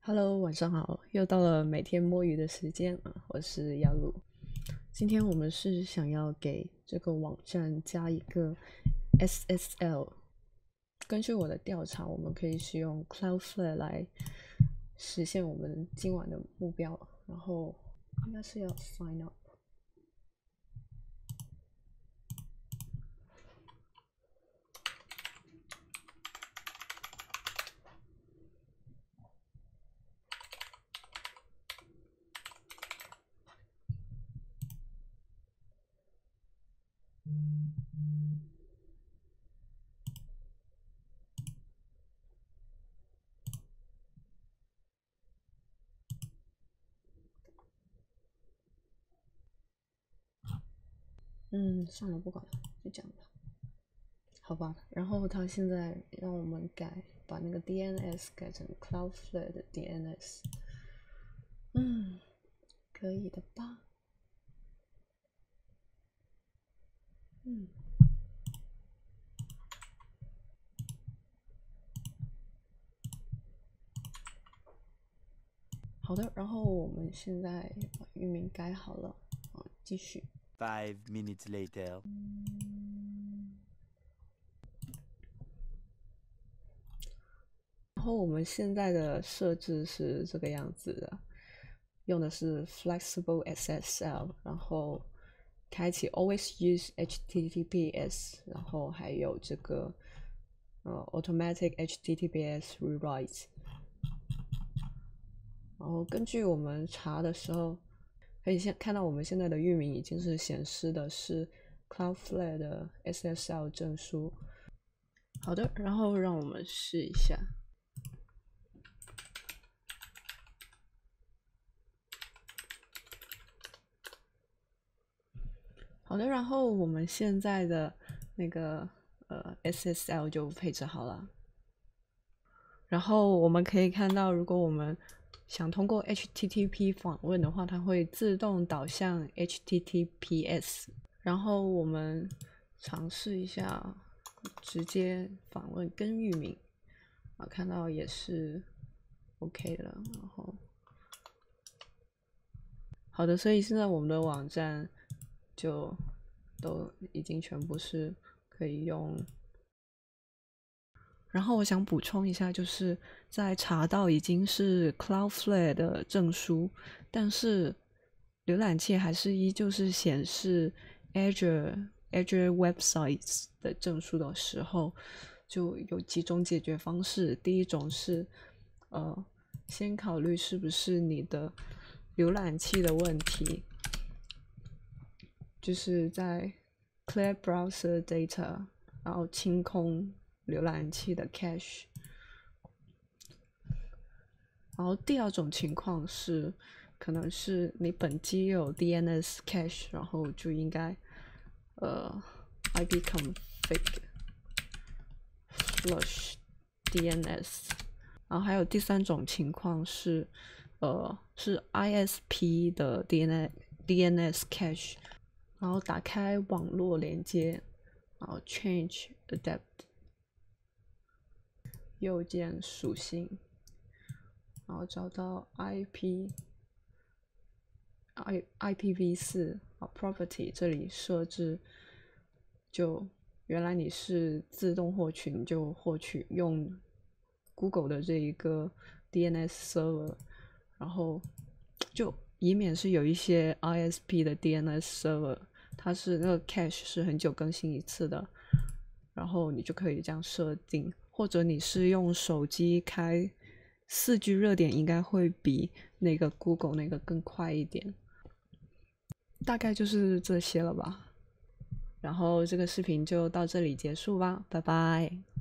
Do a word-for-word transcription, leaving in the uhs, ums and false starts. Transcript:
Hello，晚上好，又到了每天摸鱼的时间啊！我是Yalu，今天我们是想要给这个网站加一个 S S L。根据我的调查，我们可以使用 Cloudflare 来实现我们今晚的目标，然后应该是要 sign up。嗯，算了，不管了，就这样吧。好吧，然后他现在让我们改，把那个 D N S 改成 Cloudflare 的 D N S。嗯，可以的吧？嗯。好的，然后我们现在把域名改好了，啊，继续。 Five minutes later. 然后我们现在的设置是这个样子的，用的是 Flexible S S L， 然后开启 Always Use H T T P S， 然后还有这个呃 Automatic H T T P S Rewrite。然后根据我们查的时候，可以先看到我们现在的域名已经是显示的是 Cloudflare 的 S S L 证书。好的，然后让我们试一下。好的，然后我们现在的那个呃 S S L 就配置好了。然后我们可以看到，如果我们想通过 H T T P 访问的话，它会自动导向 H T T P S。然后我们尝试一下直接访问跟域名啊，看到也是 OK 了。然后好的，所以现在我们的网站就都已经全部是可以用。然后我想补充一下，就是在查到已经是 Cloudflare 的证书，但是浏览器还是依旧是显示 Azure Azure Websites 的证书的时候，就有几种解决方式。第一种是，呃，先考虑是不是你的浏览器的问题，就是在 Clear Browser Data， 然后清空浏览器的 cache。然后第二种情况是，可能是你本机有 D N S cache， 然后就应该呃 ipconfig flush D N S。然后还有第三种情况是，呃，是 I S P 的 D N S cache， 然后打开网络连接，然后 change adapt 右键属性，然后找到 I P I I P v 四 property 这里设置，就原来你是自动获取，你就获取用 Google 的这一个 D N S server， 然后就以免是有一些 I S P 的 D N S server， 它是那个 cache 是很久更新一次的，然后你就可以这样设定，或者你是用手机开四 G 热点，应该会比那个 Google 那个更快一点。大概就是这些了吧。然后这个视频就到这里结束吧，拜拜。